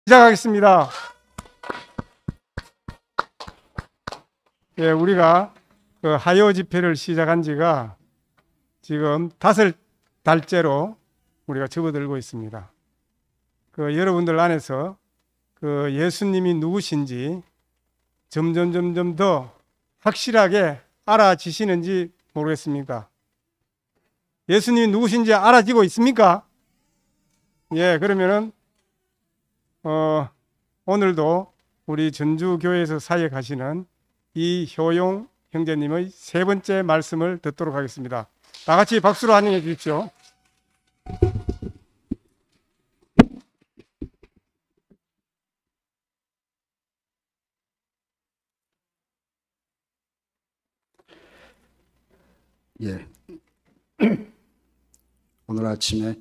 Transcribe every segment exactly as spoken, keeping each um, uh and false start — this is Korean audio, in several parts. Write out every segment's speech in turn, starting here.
시작하겠습니다. 예, 우리가 그 하여 집회를 시작한 지가 지금 다섯 달째로 우리가 접어들고 있습니다. 그 여러분들 안에서 그 예수님이 누구신지 점점 점점 더 확실하게 알아지시는지 모르겠습니다. 예수님이 누구신지 알아지고 있습니까? 예, 그러면은 어, 오늘도 우리 전주교회에서 사역하시는 이효용 형제님의 세 번째 말씀을 듣도록 하겠습니다. 다 같이 박수로 환영해 주십시오. 예. 오늘 아침에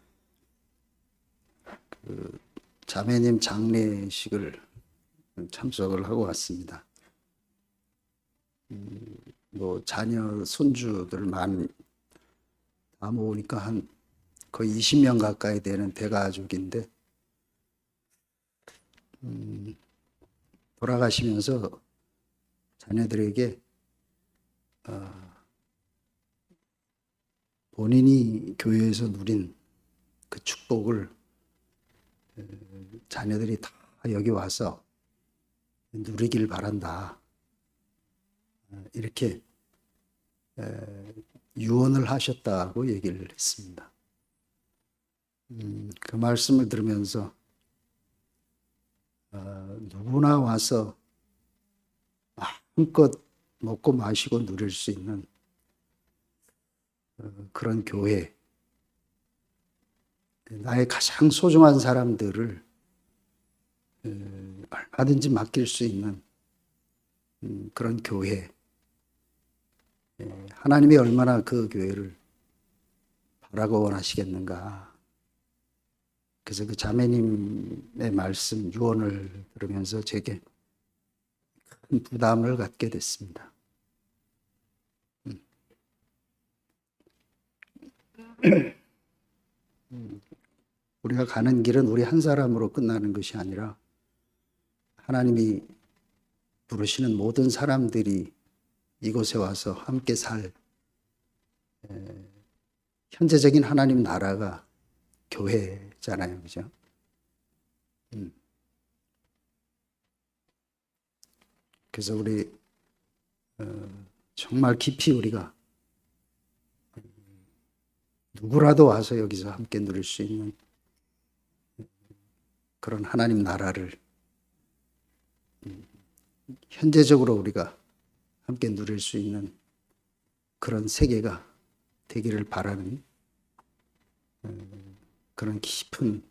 그 자매님 장례식을 참석을 하고 왔습니다. 음, 뭐 자녀 손주들 많이 다 모으니까 한 거의 이십 명 가까이 되는 대가족인데 음, 돌아가시면서 자녀들에게 어, 본인이 교회에서 누린 그 축복을 자녀들이 다 여기 와서 누리길 바란다. 이렇게 유언을 하셨다고 얘기를 했습니다. 음, 그 말씀을 들으면서 어, 누구나 와서 마음껏 먹고 마시고 누릴 수 있는 어, 그런 교회, 나의 가장 소중한 사람들을 얼마든지 맡길 수 있는 그런 교회, 하나님이 얼마나 그 교회를 바라고 원하시겠는가. 그래서 그 자매님의 말씀, 유언을 들으면서 제게 큰 부담을 갖게 됐습니다. 우리가 가는 길은 우리 한 사람으로 끝나는 것이 아니라 하나님이 부르시는 모든 사람들이 이곳에 와서 함께 살 에, 현재적인 하나님 나라가 교회잖아요, 그죠? 음. 그래서 우리 어, 정말 깊이 우리가 누구라도 와서 여기서 함께 누릴 수 있는 그런 하나님 나라를 현재적으로 우리가 함께 누릴 수 있는 그런 세계가 되기를 바라는 그런 깊은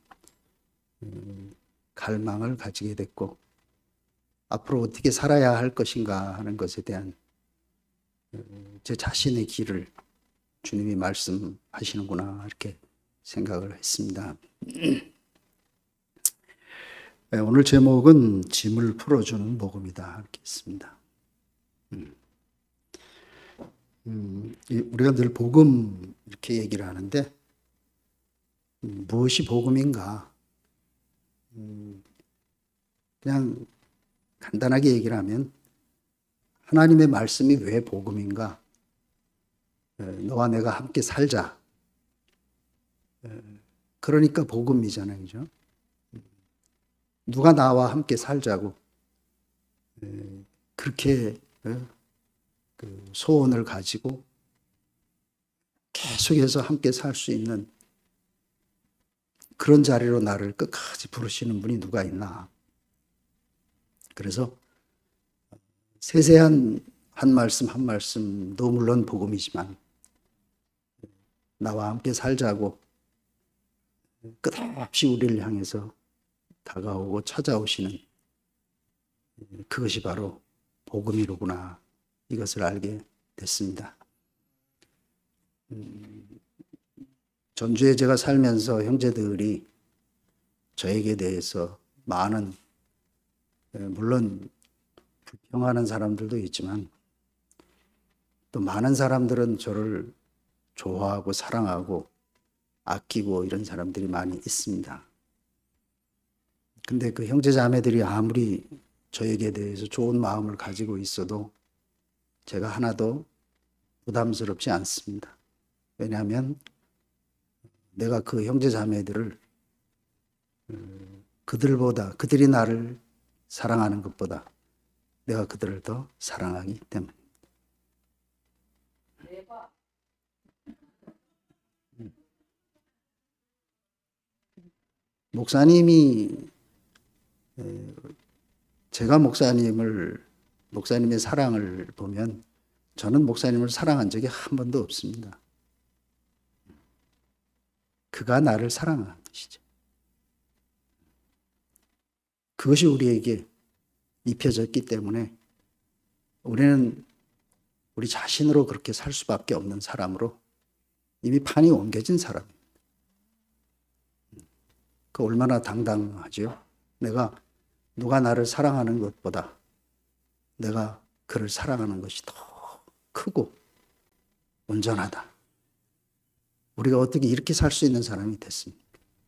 갈망을 가지게 됐고, 앞으로 어떻게 살아야 할 것인가 하는 것에 대한 제 자신의 길을 주님이 말씀하시는구나 이렇게 생각을 했습니다. 네, 오늘 제목은 짐을 풀어주는 복음이다 이렇게 했습니다. 음. 음, 우리가 늘 복음 이렇게 얘기를 하는데 음, 무엇이 복음인가? 음, 그냥 간단하게 얘기를 하면 하나님의 말씀이 왜 복음인가? 에, 너와 내가 함께 살자. 에, 그러니까 복음이잖아요, 그죠? 누가 나와 함께 살자고 그렇게 그 소원을 가지고 계속해서 함께 살 수 있는 그런 자리로 나를 끝까지 부르시는 분이 누가 있나. 그래서 세세한 한 말씀 한 말씀도 물론 복음이지만 나와 함께 살자고 끝없이 우리를 향해서 다가오고 찾아오시는 그것이 바로 복음이로구나, 이것을 알게 됐습니다. 음, 전주에 제가 살면서 형제들이 저에게 대해서 많은, 물론 불평하는 사람들도 있지만 또 많은 사람들은 저를 좋아하고 사랑하고 아끼고 이런 사람들이 많이 있습니다. 근데 그 형제 자매들이 아무리 저에게 대해서 좋은 마음을 가지고 있어도 제가 하나도 부담스럽지 않습니다. 왜냐하면 내가 그 형제 자매들을 그들보다, 그들이 나를 사랑하는 것보다 내가 그들을 더 사랑하기 때문에. 목사님이, 제가 목사님을, 목사님의 사랑을 보면 저는 목사님을 사랑한 적이 한 번도 없습니다. 그가 나를 사랑한 것이죠. 그것이 우리에게 입혀졌기 때문에 우리는 우리 자신으로 그렇게 살 수밖에 없는 사람으로 이미 판이 옮겨진 사람입니다. 그 얼마나 당당하지요? 내가 누가 나를 사랑하는 것보다 내가 그를 사랑하는 것이 더 크고 온전하다. 우리가 어떻게 이렇게 살 수 있는 사람이 됐습니까?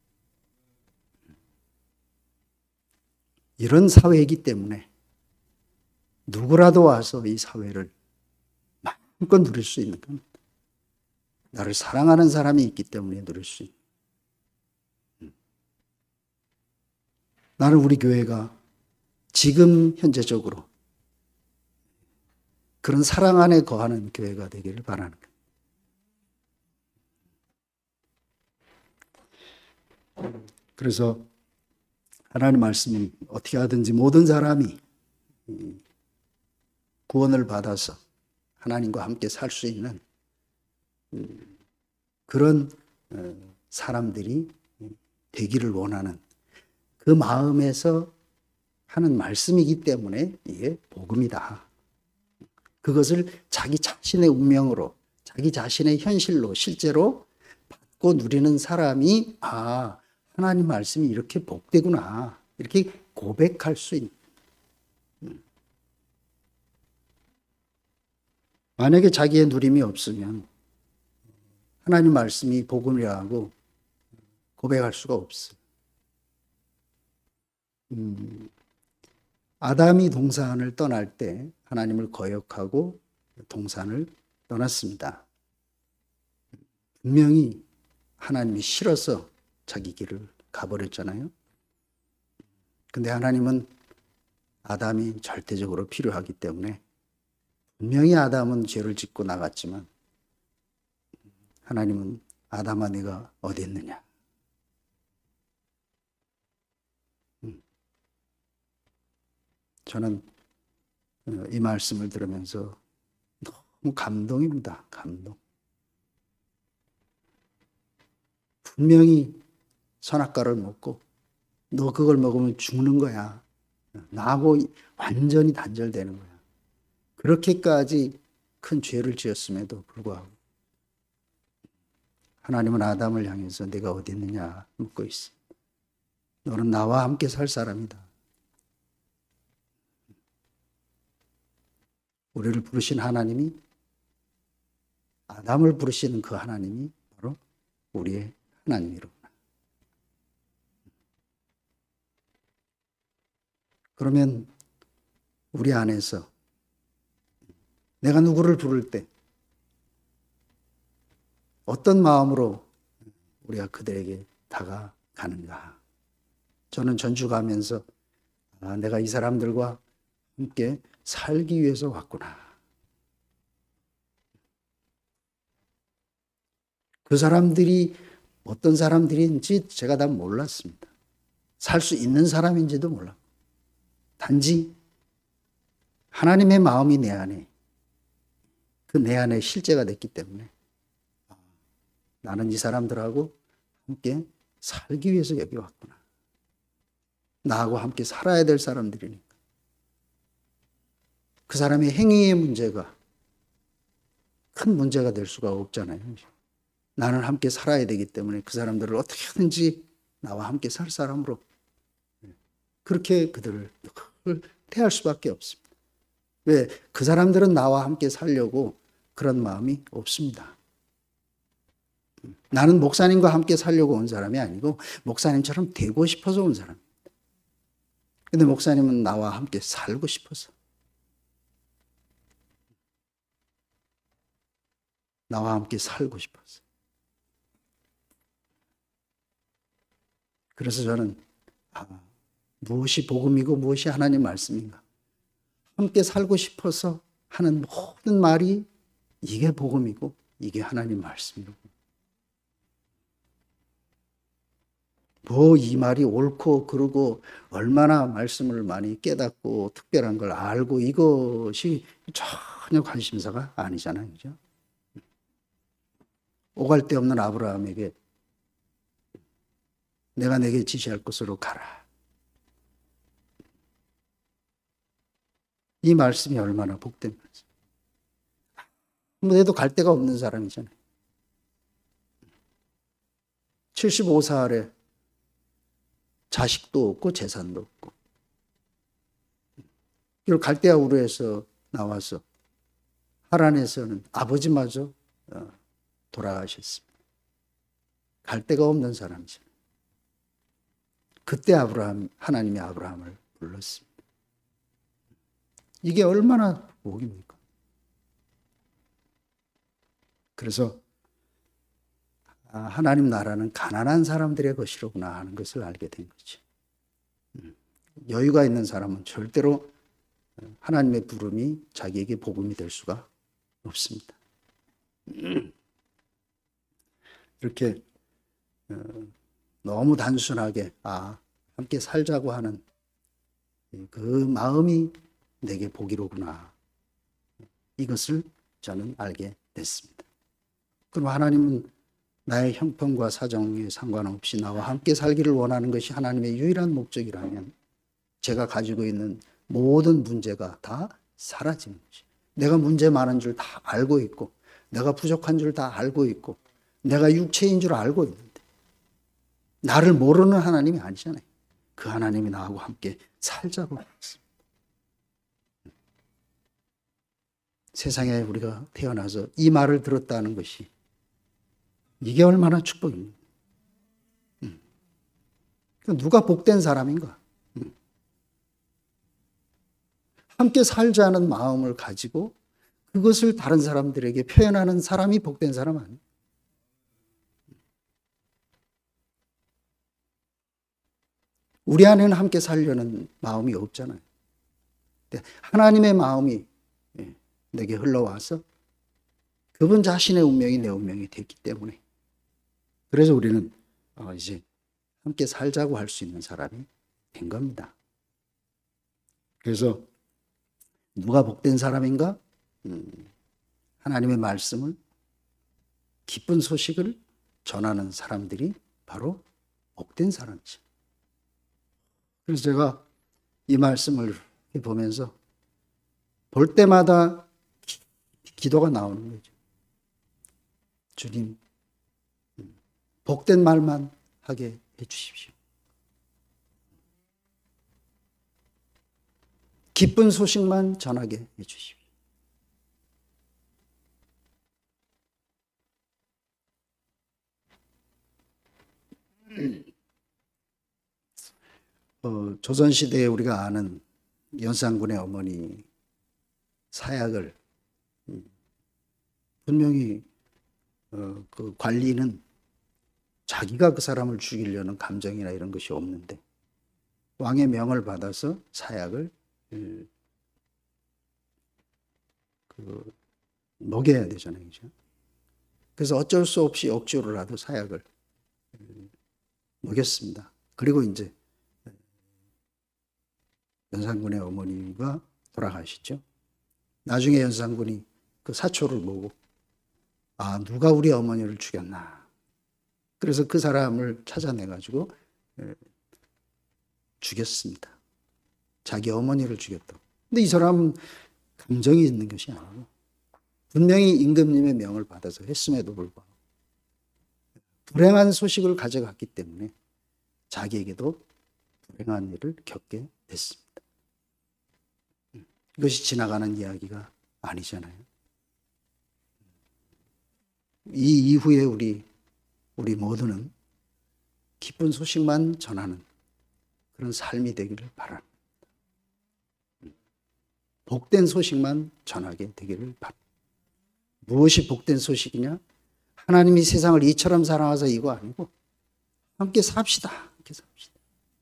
이런 사회이기 때문에 누구라도 와서 이 사회를 마음껏 누릴 수 있는 겁니다. 나를 사랑하는 사람이 있기 때문에 누릴 수 있는. 나는 우리 교회가 지금 현재적으로 그런 사랑 안에 거하는 교회가 되기를 바라는 거예요. 그래서 하나님 말씀은 어떻게 하든지 모든 사람이 구원을 받아서 하나님과 함께 살 수 있는 그런 사람들이 되기를 원하는 그 마음에서 하는 말씀이기 때문에 이게 복음이다. 그것을 자기 자신의 운명으로, 자기 자신의 현실로 실제로 받고 누리는 사람이 아, 하나님 말씀이 이렇게 복되구나. 이렇게 고백할 수 있는. 만약에 자기의 누림이 없으면 하나님 말씀이 복음이라고 고백할 수가 없어요. 음, 아담이 동산을 떠날 때 하나님을 거역하고 동산을 떠났습니다. 분명히 하나님이 싫어서 자기 길을 가버렸잖아요. 근데 하나님은 아담이 절대적으로 필요하기 때문에 분명히 아담은 죄를 짓고 나갔지만 하나님은 아담아 네가 어디 있느냐. 저는 이 말씀을 들으면서 너무 감동입니다. 감동. 분명히 선악과를 먹고 너 그걸 먹으면 죽는 거야. 나하고 완전히 단절되는 거야. 그렇게까지 큰 죄를 지었음에도 불구하고 하나님은 아담을 향해서 네가 어디 있느냐 묻고 있어. 너는 나와 함께 살 사람이다. 우리를 부르신 하나님이, 아담을 부르시는 그 하나님이 바로 우리의 하나님이로구나. 그러면 우리 안에서 내가 누구를 부를 때 어떤 마음으로 우리가 그들에게 다가가는가. 저는 전주 가면서 아, 내가 이 사람들과 함께 살기 위해서 왔구나. 그 사람들이 어떤 사람들인지 제가 다 몰랐습니다. 살 수 있는 사람인지도 몰랐고 단지 하나님의 마음이 내 안에 그 내 안에 실제가 됐기 때문에 나는 이 사람들하고 함께 살기 위해서 여기 왔구나. 나하고 함께 살아야 될 사람들이니까. 그 사람의 행위의 문제가 큰 문제가 될 수가 없잖아요. 나는 함께 살아야 되기 때문에 그 사람들을 어떻게 하든지 나와 함께 살 사람으로 그렇게 그들을 대할 수밖에 없습니다. 왜? 그 사람들은 나와 함께 살려고 그런 마음이 없습니다. 나는 목사님과 함께 살려고 온 사람이 아니고 목사님처럼 되고 싶어서 온 사람입니다. 근데 목사님은 나와 함께 살고 싶어서, 나와 함께 살고 싶어서. 그래서 저는 아, 무엇이 복음이고 무엇이 하나님 말씀인가? 함께 살고 싶어서 하는 모든 말이 이게 복음이고 이게 하나님 말씀이고, 뭐 이 말이 옳고 그르고 얼마나 말씀을 많이 깨닫고 특별한 걸 알고 이것이 전혀 관심사가 아니잖아요. 그죠? 오갈 데 없는 아브라함에게 내가 내게 지시할 곳으로 가라. 이 말씀이 얼마나 복된 말씀. 아무데도 갈 데가 없는 사람이잖아요. 칠십오 살에 자식도 없고 재산도 없고, 이걸 갈대아 우르에서 나와서 하란에서는 아버지마저 돌아가셨습니다. 갈 데가 없는 사람이잖아요. 그때 아브라함, 하나님이 아브라함을 불렀습니다. 이게 얼마나 복입니까? 그래서 하나님 나라는 가난한 사람들의 것이로구나 하는 것을 알게 된 거죠. 여유가 있는 사람은 절대로 하나님의 부름이 자기에게 복음이 될 수가 없습니다. 이렇게 너무 단순하게 아 함께 살자고 하는 그 마음이 내게 복이로구나, 이것을 저는 알게 됐습니다. 그럼 하나님은 나의 형편과 사정에 상관없이 나와 함께 살기를 원하는 것이 하나님의 유일한 목적이라면 제가 가지고 있는 모든 문제가 다 사라지는 거지. 내가 문제 많은 줄 다 알고 있고, 내가 부족한 줄 다 알고 있고, 내가 육체인 줄 알고 있는데 나를 모르는 하나님이 아니잖아요. 그 하나님이 나하고 함께 살자고 했습니다. 세상에 우리가 태어나서 이 말을 들었다는 것이 이게 얼마나 축복입니까? 누가 복된 사람인가? 함께 살자는 마음을 가지고 그것을 다른 사람들에게 표현하는 사람이 복된 사람 아니에요? 우리 안에는 함께 살려는 마음이 없잖아요. 하나님의 마음이 내게 흘러와서 그분 자신의 운명이 내 운명이 됐기 때문에, 그래서 우리는 이제 함께 살자고 할 수 있는 사람이 된 겁니다. 그래서 누가 복된 사람인가? 음, 하나님의 말씀을, 기쁜 소식을 전하는 사람들이 바로 복된 사람이죠. 그래서 제가 이 말씀을 보면서 볼 때마다 기도가 나오는 거죠. 주님, 복된 말만 하게 해주십시오. 기쁜 소식만 전하게 해주십시오. 어, 조선시대에 우리가 아는 연산군의 어머니 사약을 분명히 어, 그 관리는 자기가 그 사람을 죽이려는 감정이나 이런 것이 없는데 왕의 명을 받아서 사약을 음, 그 먹여야 되잖아요. 그죠? 그래서 어쩔 수 없이 억지로라도 사약을 음, 먹였습니다. 그리고 이제 연산군의 어머니가 돌아가시죠. 나중에 연산군이 그 사초를 보고 아, 누가 우리 어머니를 죽였나. 그래서 그 사람을 찾아내가지고 죽였습니다. 자기 어머니를 죽였다. 근데 이 사람은 감정이 있는 것이 아니고 분명히 임금님의 명을 받아서 했음에도 불구하고 불행한 소식을 가져갔기 때문에 자기에게도 불행한 일을 겪게 됐습니다. 이것이 지나가는 이야기가 아니잖아요. 이 이후에 우리 우리 모두는 기쁜 소식만 전하는 그런 삶이 되기를 바랍니다. 복된 소식만 전하게 되기를 바랍니다. 무엇이 복된 소식이냐? 하나님이 세상을 이처럼 사랑하사 이거 아니고 함께 삽시다. 함께 삽시다.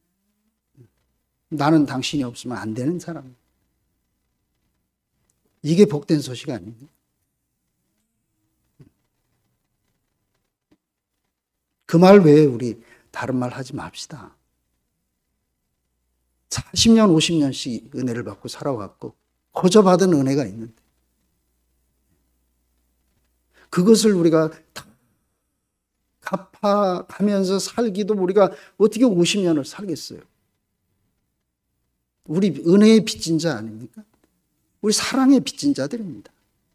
나는 당신이 없으면 안 되는 사람. 이게 복된 소식 아닙니까? 그 말 외에 우리 다른 말 하지 맙시다. 사십 년, 오십 년씩 은혜를 받고 살아왔고 거저 받은 은혜가 있는데 그것을 우리가 다 갚아가면서 살기도 우리가 어떻게 오십 년을 살겠어요? 우리 은혜의 빚진 자 아닙니까? 우리 사랑의 빚진 자들입니다.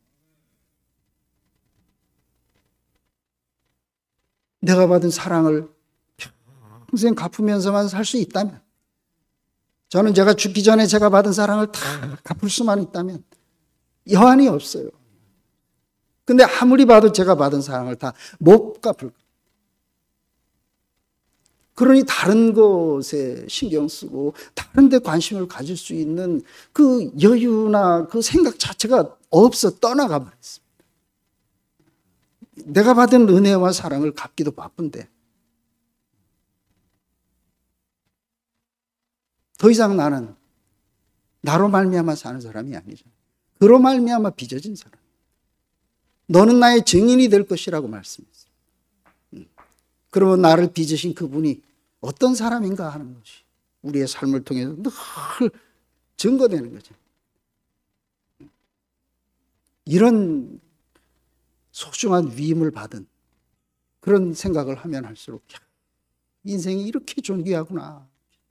내가 받은 사랑을 평생 갚으면서만 살 수 있다면, 저는 제가 죽기 전에 제가 받은 사랑을 다 갚을 수만 있다면 여한이 없어요. 근데 아무리 봐도 제가 받은 사랑을 다 못 갚을 거예요. 그러니 다른 것에 신경 쓰고 다른 데 관심을 가질 수 있는 그 여유나 그 생각 자체가 없어 떠나가 버렸습니다. 내가 받은 은혜와 사랑을 갚기도 바쁜데 더 이상 나는 나로 말미암아 사는 사람이 아니죠. 그로 말미암아 빚어진 사람. 너는 나의 증인이 될 것이라고 말씀했어요. 그러면 나를 빚으신 그분이 어떤 사람인가 하는 것이 우리의 삶을 통해서 늘 증거되는 거죠. 이런 소중한 위임을 받은 그런 생각을 하면 할수록 인생이 이렇게 존귀하구나.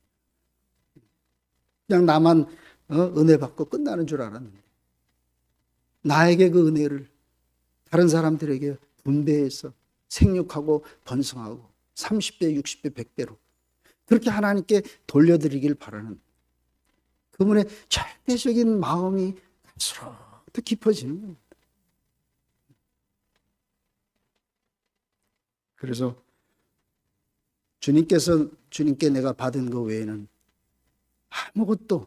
그냥 나만 어, 은혜 받고 끝나는 줄 알았는데 나에게 그 은혜를 다른 사람들에게 분배해서 생육하고 번성하고 삼십 배, 육십 배, 백 배로 그렇게 하나님께 돌려드리길 바라는 그분의 절대적인 마음이 갈수록 더 깊어지는 겁니다. 그래서 주님께서 주님께 내가 받은 것 외에는 아무것도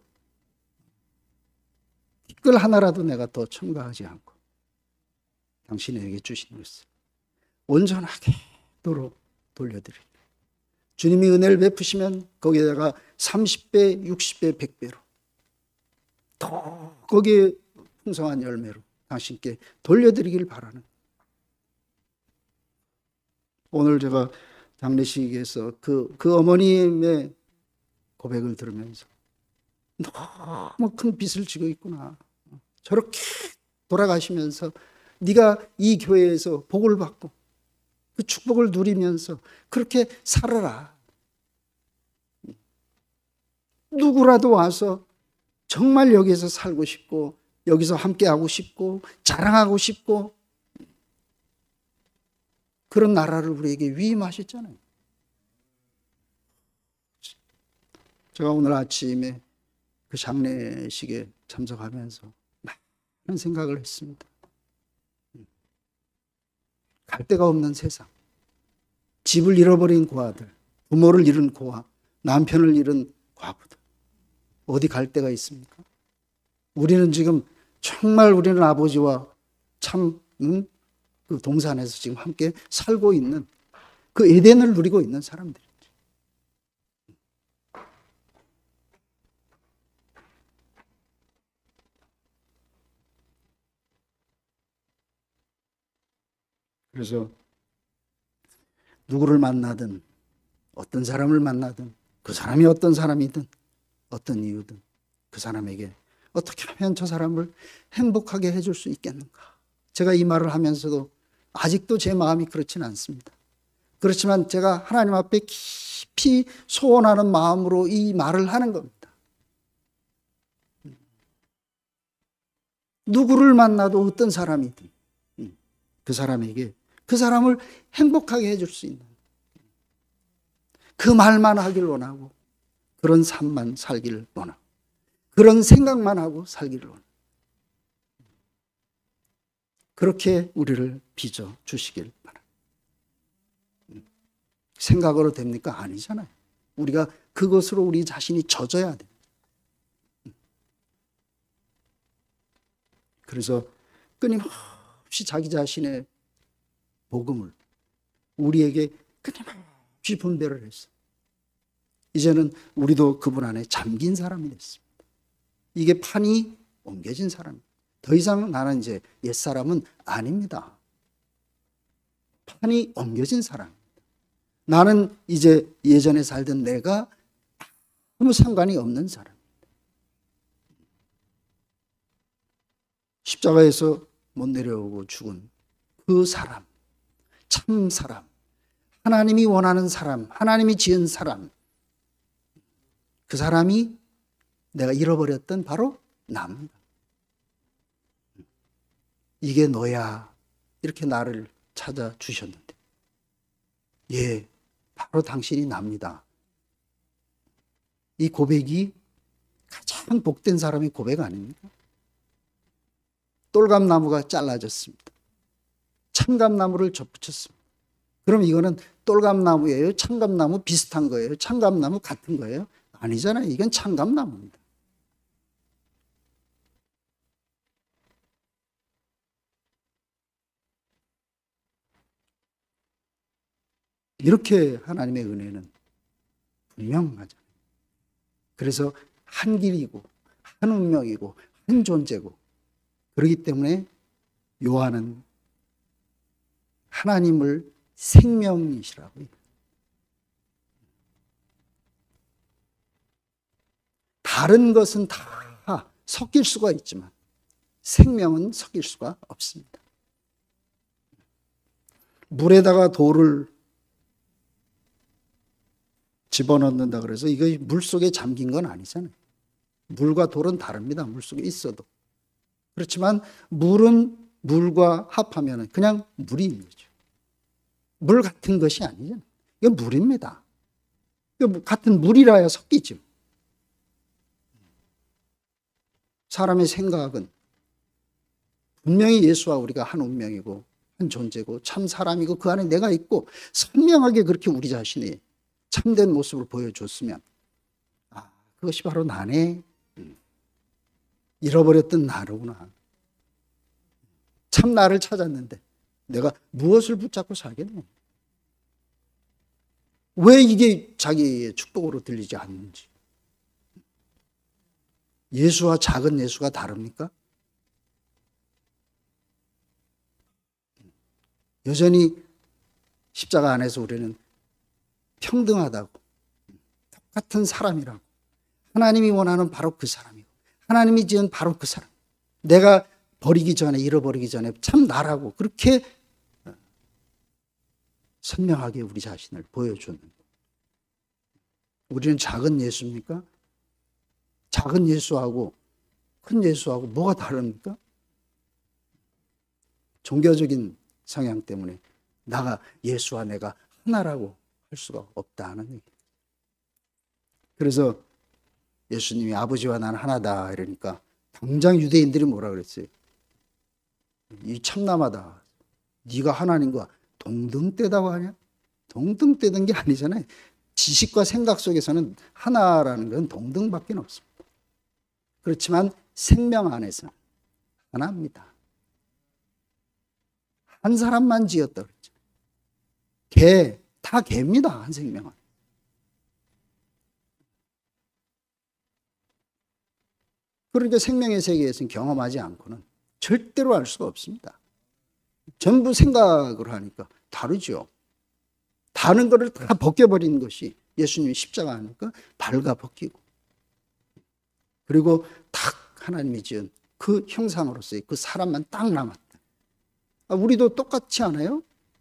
티끌 하나라도 내가 더 첨가하지 않고 당신에게 주신 것을 온전하게 도록 돌려드립니다. 주님이 은혜를 베푸시면 거기에다가 삼십 배, 육십 배, 백 배로 더 거기에 풍성한 열매로 당신께 돌려드리길 바라는. 오늘 제가 장례식에서 그, 그 어머님의 고백을 들으면서 너무 큰 빚을 지고 있구나. 저렇게 돌아가시면서 네가 이 교회에서 복을 받고 그 축복을 누리면서 그렇게 살아라. 누구라도 와서 정말 여기에서 살고 싶고 여기서 함께하고 싶고 자랑하고 싶고 그런 나라를 우리에게 위임하셨잖아요. 제가 오늘 아침에 그 장례식에 참석하면서 많은 생각을 했습니다. 갈 데가 없는 세상, 집을 잃어버린 고아들, 부모를 잃은 고아, 남편을 잃은 과부들, 어디 갈 데가 있습니까? 우리는 지금 정말 우리는 아버지와 참 음, 그 동산에서 지금 함께 살고 있는 그 에덴을 누리고 있는 사람들이죠. 그래서 누구를 만나든 어떤 사람을 만나든 그 사람이 어떤 사람이든 어떤 이유든 그 사람에게 어떻게 하면 저 사람을 행복하게 해줄 수 있겠는가. 제가 이 말을 하면서도 아직도 제 마음이 그렇지는 않습니다. 그렇지만 제가 하나님 앞에 깊이 소원하는 마음으로 이 말을 하는 겁니다. 누구를 만나도 어떤 사람이든 그 사람에게 그 사람을 행복하게 해줄 수 있는 그 말만 하길 원하고 그런 삶만 살기를 원하고 그런 생각만 하고 살기를 원하고 그렇게 우리를 빚어 주시길 바랍니다. 생각으로 됩니까? 아니잖아요. 우리가 그것으로 우리 자신이 젖어야 돼요. 그래서 끊임없이 자기 자신의 복음을 우리에게 끊임없이 분배를 했어요. 이제는 우리도 그분 안에 잠긴 사람이 됐습니다. 이게 판이 옮겨진 사람입니다. 더 이상 나는 이제 옛사람은 아닙니다. 판이 옮겨진 사람입니다. 나는 이제 예전에 살던 내가 아무 상관이 없는 사람입니다. 십자가에서 못 내려오고 죽은 그 사람, 참 사람, 하나님이 원하는 사람, 하나님이 지은 사람, 그 사람이 내가 잃어버렸던 바로 나입니다. 이게 너야. 이렇게 나를 찾아주셨는데, 예, 바로 당신이 납니다. 이 고백이 가장 복된 사람의 고백 아닙니까? 똘감나무가 잘라졌습니다. 참감나무를 접붙였습니다. 그럼 이거는 똘감나무예요? 참감나무 비슷한 거예요? 참감나무 같은 거예요? 아니잖아요. 이건 참감나무입니다. 이렇게 하나님의 은혜는 분명하잖아요. 그래서 한 길이고 한 운명이고 한 존재고, 그렇기 때문에 요한은 하나님을 생명이시라고 해요. 다른 것은 다 섞일 수가 있지만 생명은 섞일 수가 없습니다. 물에다가 돌을 집어넣는다 그래서 이거 물속에 잠긴 건 아니잖아요. 물과 돌은 다릅니다. 물속에 있어도. 그렇지만 물은 물과 합하면 그냥 물인 거죠. 물 같은 것이 아니잖아요. 이건 물입니다. 같은 물이라야 섞이죠. 사람의 생각은 분명히 예수와 우리가 한 운명이고 한 존재고 참 사람이고 그 안에 내가 있고, 선명하게 그렇게 우리 자신이 참된 모습을 보여줬으면, 아, 그것이 바로 나네. 잃어버렸던 나로구나. 참 나를 찾았는데 내가 무엇을 붙잡고 살겠노? 왜 이게 자기의 축복으로 들리지 않는지. 예수와 작은 예수가 다릅니까? 여전히 십자가 안에서 우리는 평등하다고, 똑같은 사람이라고, 하나님이 원하는 바로 그 사람이고 하나님이 지은 바로 그 사람, 내가 버리기 전에, 잃어버리기 전에 참 나라고 그렇게 선명하게 우리 자신을 보여주는, 우리는 작은 예수입니까? 작은 예수하고 큰 예수하고 뭐가 다릅니까? 종교적인 성향 때문에 나가 예수와 내가 하나라고 할 수가 없다는 얘기예요. 그래서 예수님이 아버지와 나는 하나다 이러니까 당장 유대인들이 뭐라 그랬어요? 이 참남하다. 네가 하나님과 동등대다고 하냐? 동등대는 게 아니잖아요. 지식과 생각 속에서는 하나라는 건 동등밖에 없습니다. 그렇지만 생명 안에서는 하나입니다. 한 사람만 지었다 그랬죠. 개, 다 개입니다. 한 생명은. 그러니까 생명의 세계에서는 경험하지 않고는 절대로 알 수가 없습니다. 전부 생각을 하니까 다르죠. 다른 거를 다 벗겨버리는 것이 예수님이 십자가 하니까 발가 벗기고, 그리고 딱 하나님이 지은 그 형상으로서의 그 사람만 딱 남았다. 아, 우리도 똑같지 않아요?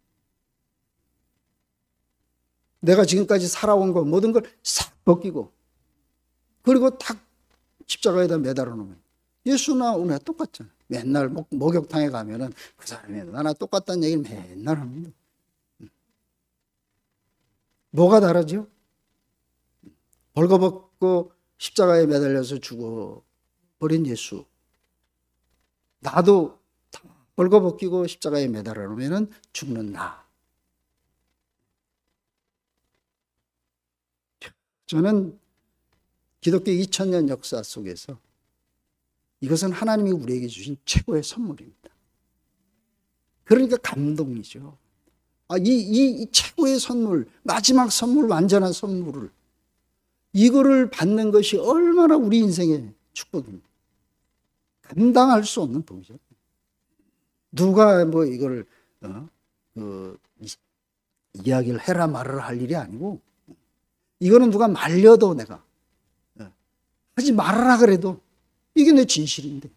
내가 지금까지 살아온 거 모든 걸 싹 벗기고, 그리고 딱 십자가에다 매달아 놓으면 예수나 우리가 똑같잖아요. 맨날 목, 목욕탕에 가면은 그 사람이 나나 똑같다는 얘기를 맨날 합니다. 뭐가 다르죠? 벌거벗고 십자가에 매달려서 죽어버린 예수, 나도 벌거벗기고 십자가에 매달아 놓으면 죽는 나. 저는 기독교 이천 년 역사 속에서 이것은 하나님이 우리에게 주신 최고의 선물입니다. 그러니까 감동이죠. 아, 이, 이, 이 최고의 선물, 마지막 선물, 완전한 선물을, 이거를 받는 것이 얼마나 우리 인생의 축복입니다. 감당할 수 없는 복이죠. 누가 뭐 이걸 어, 그, 이, 이야기를 해라 말아라 할 일이 아니고, 이거는 누가 말려도 내가 어, 하지 말아라 그래도 이게 내 진실인데.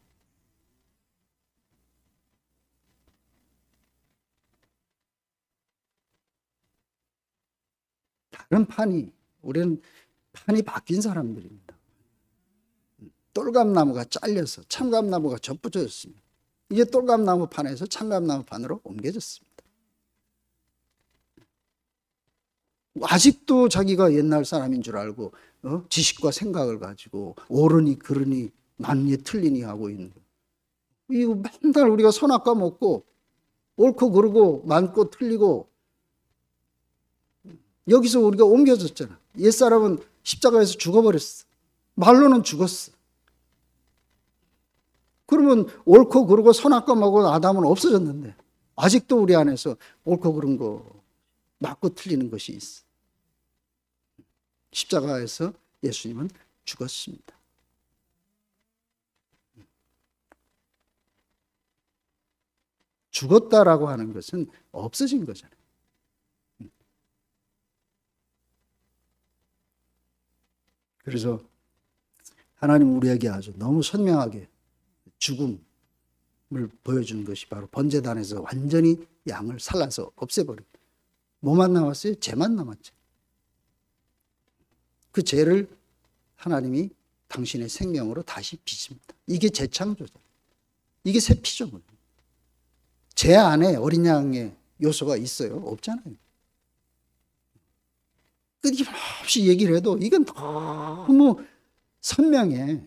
다른 판이, 우리는 판이 바뀐 사람들입니다. 똘감나무가 잘려서 참감나무가 접붙여졌습니다. 이제 똘감나무 판에서 참감나무 판으로 옮겨졌습니다. 아직도 자기가 옛날 사람인 줄 알고 어? 지식과 생각을 가지고 옳으니 그르니 맞니 틀리니 하고 있는 거예요. 이거 맨날 우리가 선악과 먹고 옳고 그르고 많고 틀리고, 여기서 우리가 옮겨졌잖아. 옛사람은 십자가에서 죽어버렸어. 말로는 죽었어. 그러면 옳고 그르고 선악과 먹고 아담은 없어졌는데 아직도 우리 안에서 옳고 그른 거 맞고 틀리는 것이 있어. 십자가에서 예수님은 죽었습니다. 죽었다라고 하는 것은 없어진 거잖아요. 그래서 하나님 우리에게 아주 너무 선명하게 죽음을 보여준 것이 바로 번제단에서 완전히 양을 살라서 없애버린, 뭐만 남았어요? 죄만 남았죠. 그 죄를 하나님이 당신의 생명으로 다시 빚습니다. 이게 재창조죠. 이게 새 피조물. 죄 안에 어린 양의 요소가 있어요? 없잖아요. 끊임없이 얘기를 해도 이건 너무 선명해.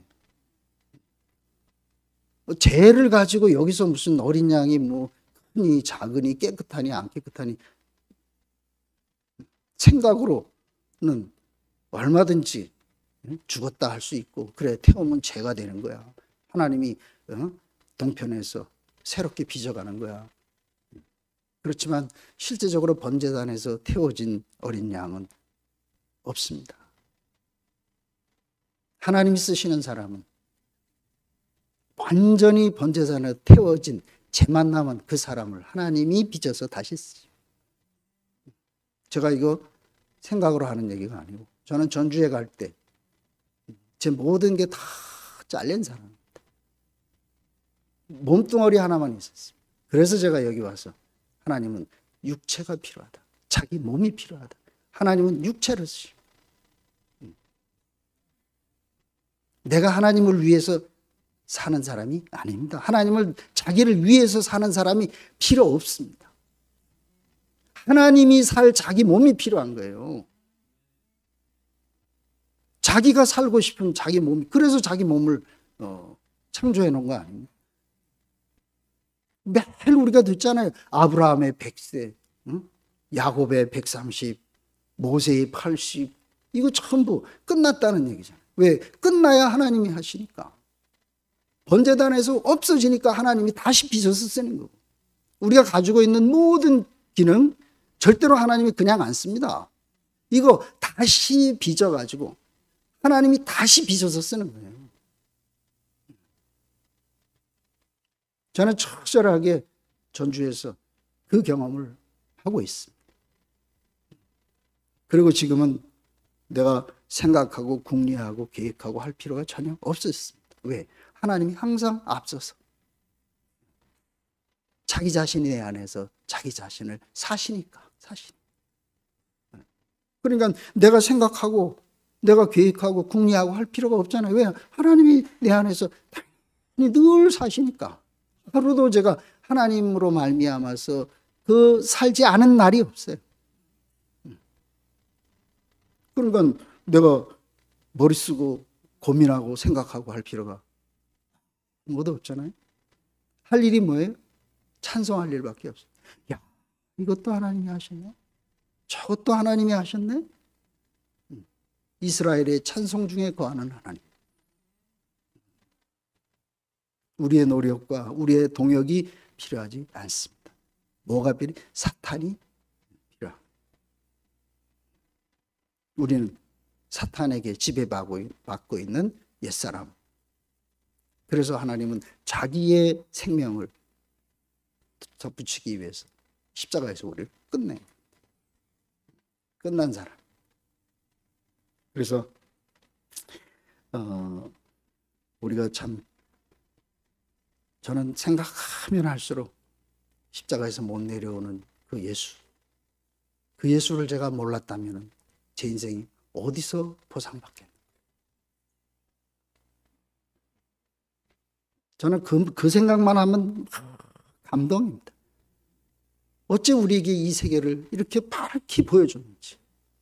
죄를 가지고 여기서 무슨 어린 양이 뭐 크니 작으니 깨끗하니 안 깨끗하니 생각으로는 얼마든지 죽었다 할 수 있고, 그래 태우면 죄가 되는 거야. 하나님이 동편에서 새롭게 빚어가는 거야. 그렇지만 실제적으로 번제단에서 태워진 어린 양은 없습니다. 하나님이 쓰시는 사람은 완전히 번제단에 태워진 죄만 남은 그 사람을 하나님이 빚어서 다시 쓰죠. 제가 이거 생각으로 하는 얘기가 아니고, 저는 전주에 갈 때 제 모든 게 다 잘린 사람입니다. 몸뚱어리 하나만 있었습니다. 그래서 제가 여기 와서 하나님은 육체가 필요하다, 자기 몸이 필요하다, 하나님은 육체를 쓰시고, 내가 하나님을 위해서 사는 사람이 아닙니다. 하나님을, 자기를 위해서 사는 사람이 필요 없습니다. 하나님이 살 자기 몸이 필요한 거예요. 자기가 살고 싶은 자기 몸이, 그래서 자기 몸을 어, 창조해 놓은 거 아닙니까? 매일 우리가 듣잖아요. 아브라함의 백세, 응? 야곱의 백삼십, 모세의 팔십, 이거 전부 끝났다는 얘기잖아요. 왜? 끝나야 하나님이 하시니까. 번제단에서 없어지니까 하나님이 다시 빚어서 쓰는 거고, 우리가 가지고 있는 모든 기능 절대로 하나님이 그냥 안 씁니다. 이거 다시 빚어가지고 하나님이 다시 빚어서 쓰는 거예요. 저는 적절하게 전주에서 그 경험을 하고 있습니다. 그리고 지금은 내가 생각하고 궁리하고 계획하고 할 필요가 전혀 없었습니다. 왜? 하나님이 항상 앞서서 자기 자신이 내 안에서 자기 자신을 사시니까, 사시니까. 그러니까 내가 생각하고 내가 계획하고 궁리하고 할 필요가 없잖아요. 왜? 하나님이 내 안에서 늘 사시니까. 하루도 제가 하나님으로 말미암아서 그 살지 않은 날이 없어요. 그러니까 내가 머리 쓰고 고민하고 생각하고 할 필요가 뭐도 없잖아요. 할 일이 뭐예요? 찬송할 일밖에 없어요. 야, 이것도 하나님이 하셨네? 저것도 하나님이 하셨네? 이스라엘의 찬송 중에 거하는 하나님. 우리의 노력과 우리의 동역이 필요하지 않습니다. 뭐가 필요해? 사탄이 필요합니다. 우리는 사탄에게 지배받고 있는 옛사람. 그래서 하나님은 자기의 생명을 덧붙이기 위해서 십자가에서 우리를 끝내. 끝난 사람. 그래서 어, 우리가 참 저는 생각하면 할수록 십자가에서 못 내려오는 그 예수, 그 예수를 제가 몰랐다면 제 인생이 어디서 보상받겠나. 저는 그, 그 생각만 하면 감동입니다. 어째 우리에게 이 세계를 이렇게 밝히 보여줬는지.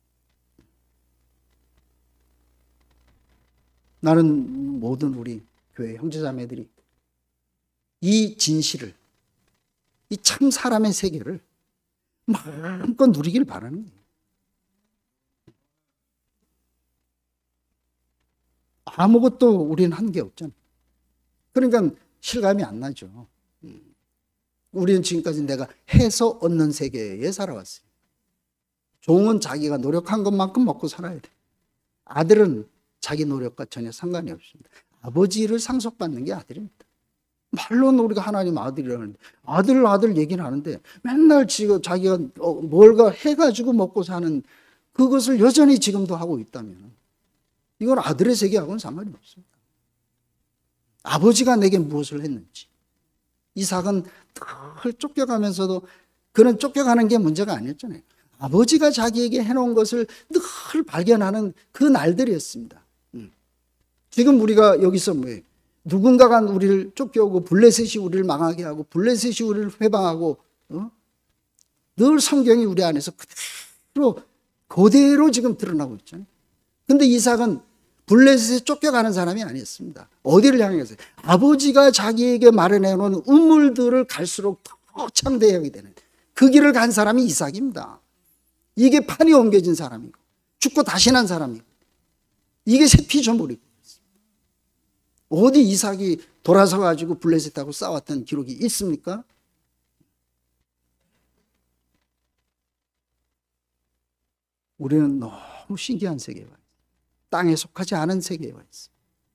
나는 모든 우리 교회 형제자매들이 이 진실을, 이 참 사람의 세계를 마음껏 누리길 바라는 거예요. 아무것도 우리는 한 게 없잖아요. 그러니까 실감이 안 나죠. 우리는 지금까지 내가 해서 얻는 세계에 살아왔어요. 종은 자기가 노력한 것만큼 먹고 살아야 돼. 아들은 자기 노력과 전혀 상관이 없습니다. 아버지를 상속받는 게 아들입니다. 말로는 우리가 하나님 아들이라는데 아들 아들 얘기는 하는데 맨날 지금 자기가 뭔가 해가지고 먹고 사는 그것을 여전히 지금도 하고 있다면 이건 아들의 세계하고는 상관이 없습니다. 아버지가 내게 무엇을 했는지. 이삭은 늘 쫓겨가면서도 그는 쫓겨가는 게 문제가 아니었잖아요. 아버지가 자기에게 해놓은 것을 늘 발견하는 그 날들이었습니다. 지금 우리가 여기서 뭐예요? 누군가가 우리를 쫓겨오고 블레셋이 우리를 망하게 하고 블레셋이 우리를 회방하고 어? 늘 성경이 우리 안에서 그대로 그대로 지금 드러나고 있잖아요. 근데 이삭은 블레셋에 쫓겨가는 사람이 아니었습니다. 어디를 향해 갔어요? 아버지가 자기에게 마련해 놓은 우물들을 갈수록 더 창대하게 되는 그 길을 간 사람이 이삭입니다. 이게 판이 옮겨진 사람이고 죽고 다시 난 사람이고 이게 새 피조물이고 어디 이삭이 돌아서 가지고 블레셋하고 싸웠던 기록이 있습니까? 우리는 너무 신기한 세계에 와 있어요. 땅에 속하지 않은 세계에 와 있어요.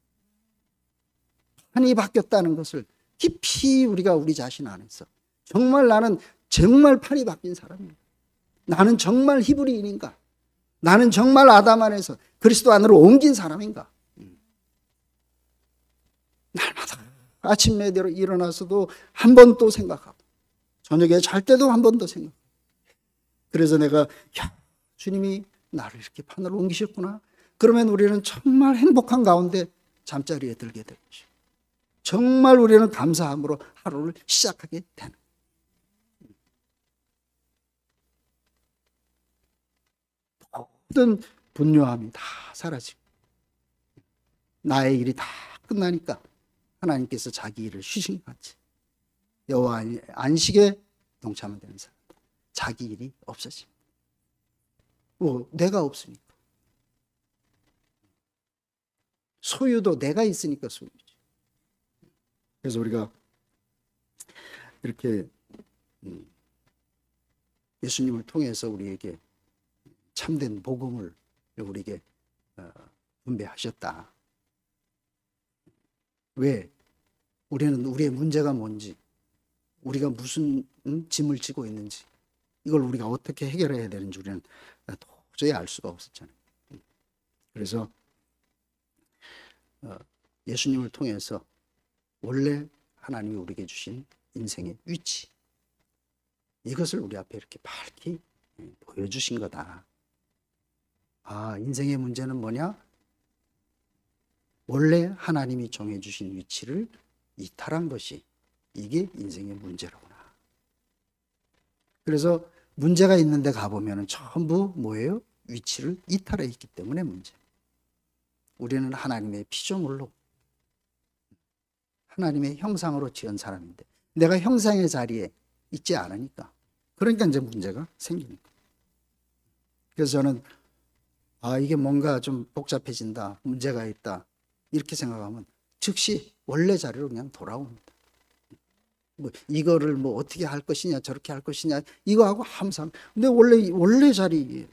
판이 바뀌었다는 것을 깊이 우리가 우리 자신 안에서 정말 나는 정말 판이 바뀐 사람이야. 나는 정말 히브리인인가? 나는 정말 아담 안에서 그리스도 안으로 옮긴 사람인가? 날마다 아침에 일어나서도 한 번 또 생각하고 저녁에 잘 때도 한 번 더 생각하고 그래서 내가 야, 주님이 나를 이렇게 판으로 옮기셨구나. 그러면 우리는 정말 행복한 가운데 잠자리에 들게 되고 정말 우리는 감사함으로 하루를 시작하게 되는 모든 분노함이 다 사라지고 나의 일이 다 끝나니까 하나님께서 자기 일을 쉬신 것 같이 여호와 안식에 동참하면 되는 사람 자기 일이 없어집니다. 뭐 내가 없으니까 소유도 내가 있으니까 소유지. 그래서 우리가 이렇게 예수님을 통해서 우리에게 참된 복음을 우리에게 분배하셨다. 왜? 우리는 우리의 문제가 뭔지, 우리가 무슨 음, 짐을 지고 있는지, 이걸 우리가 어떻게 해결해야 되는지 우리는 도저히 알 수가 없었잖아요. 그래서 예수님을 통해서 원래 하나님이 우리에게 주신 인생의 위치, 이것을 우리 앞에 이렇게 밝히 보여주신 거다. 아, 인생의 문제는 뭐냐? 원래 하나님이 정해주신 위치를 이탈한 것이 이게 인생의 문제로구나. 그래서 문제가 있는데 가보면 전부 뭐예요? 위치를 이탈해 있기 때문에 문제. 우리는 하나님의 피조물로 하나님의 형상으로 지은 사람인데 내가 형상의 자리에 있지 않으니까 그러니까 이제 문제가 생기니까. 그래서 저는 아 이게 뭔가 좀 복잡해진다, 문제가 있다 이렇게 생각하면 즉시 원래 자리로 그냥 돌아옵니다. 뭐 이거를 뭐 어떻게 할 것이냐 저렇게 할 것이냐 이거하고 항상 근데 원래 원래 자리에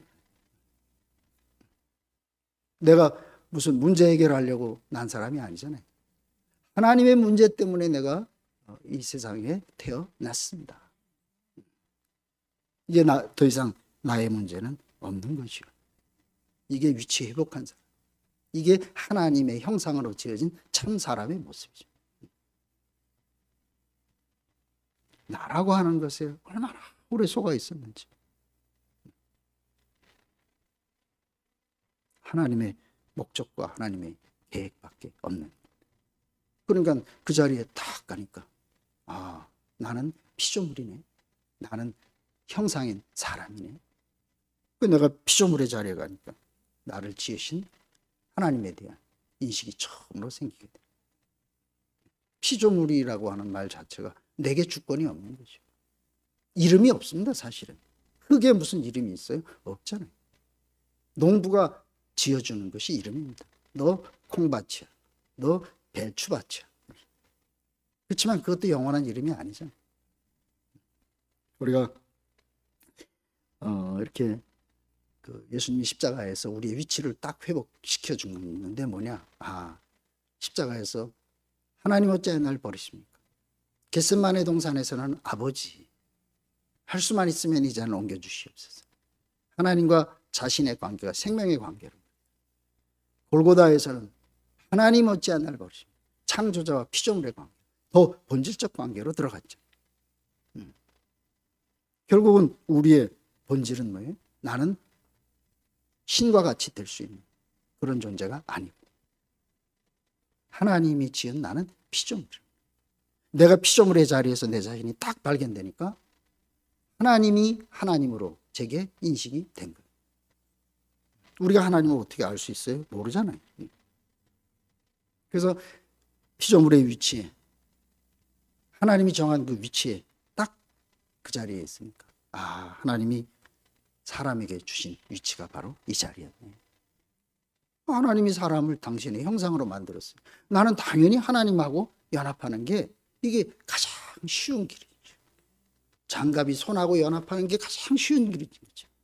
내가 무슨 문제 해결하려고 난 사람이 아니잖아요. 하나님의 문제 때문에 내가 이 세상에 태어났습니다. 이제 나, 더 이상 나의 문제는 없는 것이요. 이게 위치 회복한 사람. 이게 하나님의 형상으로 지어진 참 사람의 모습이죠. 나라고 하는 것에 얼마나 오래 속아 있었는지. 하나님의 목적과 하나님의 계획밖에 없는. 그러니까 그 자리에 탁 가니까 아, 나는 피조물이네. 나는 형상인 사람이네. 그 내가 피조물의 자리에 가니까 나를 지으신 하나님에 대한 인식이 처음으로 생기게 돼. 피조물이라고 하는 말 자체가 내게 주권이 없는 거죠. 이름이 없습니다, 사실은. 흙에 무슨 이름이 있어요? 없잖아요. 농부가 지어주는 것이 이름입니다. 너 콩밭이야. 너 배추밭이야. 그렇지만 그것도 영원한 이름이 아니잖아요. 우리가 어, 이렇게 그 예수님이 십자가에서 우리의 위치를 딱 회복시켜 주는데 뭐냐? 아, 십자가에서 하나님 어찌하여 날 버리십니까? 겟세마네 동산에서는 아버지 할 수만 있으면 이 잔을 옮겨주시옵소서. 하나님과 자신의 관계가 생명의 관계로. 골고다에서는 하나님 어찌하여 날 버리십니까? 창조자와 피조물의 관계, 더 본질적 관계로 들어갔죠. 음. 결국은 우리의 본질은 뭐예요? 나는 신과 같이 될 수 있는 그런 존재가 아니고 하나님이 지은 나는 피조물. 내가 피조물의 자리에서 내 자신이 딱 발견되니까 하나님이 하나님으로 제게 인식이 된 거예요. 우리가 하나님을 어떻게 알 수 있어요? 모르잖아요. 그래서 피조물의 위치에 하나님이 정한 그 위치에 딱 그 자리에 있으니까 아, 하나님이 사람에게 주신 위치가 바로 이 자리였네. 하나님이 사람을 당신의 형상으로 만들었어요. 나는 당연히 하나님하고 연합하는 게 이게 가장 쉬운 길이죠. 장갑이 손하고 연합하는 게 가장 쉬운 길이죠.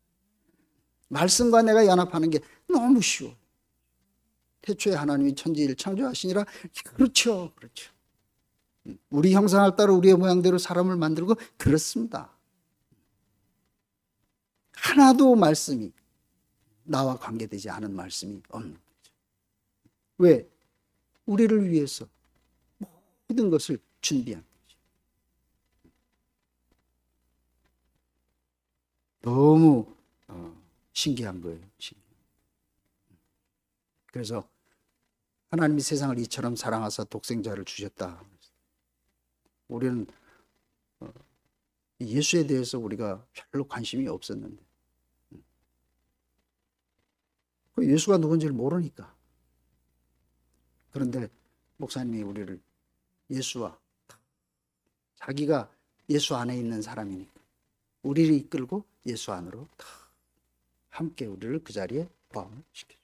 말씀과 내가 연합하는 게 너무 쉬워. 태초에 하나님이 천지를 창조하시니라. 그렇죠. 그렇죠. 우리 형상을 따라 우리의 모양대로 사람을 만들고 그렇습니다. 하나도 말씀이 나와 관계되지 않은 말씀이 없는 거죠. 왜? 우리를 위해서 모든 것을 준비한 거죠. 너무 어, 신기한 거예요. 신기한. 그래서 하나님이 세상을 이처럼 사랑하사 독생자를 주셨다. 우리는 어, 예수에 대해서 우리가 별로 관심이 없었는데 예수가 누군지를 모르니까. 그런데 목사님이 우리를 예수와 자기가 예수 안에 있는 사람이니까 우리를 이끌고 예수 안으로 함께 우리를 그 자리에 포함을 시켜요.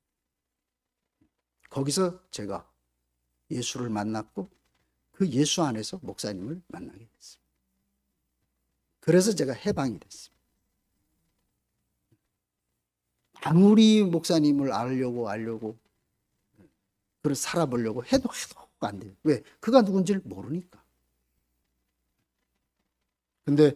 거기서 제가 예수를 만났고 그 예수 안에서 목사님을 만나게 됐습니다. 그래서 제가 해방이 됐습니다. 아무리 목사님을 알려고 알려고 그걸 살아보려고 해도 해도 안 돼요. 왜? 그가 누군지를 모르니까. 근데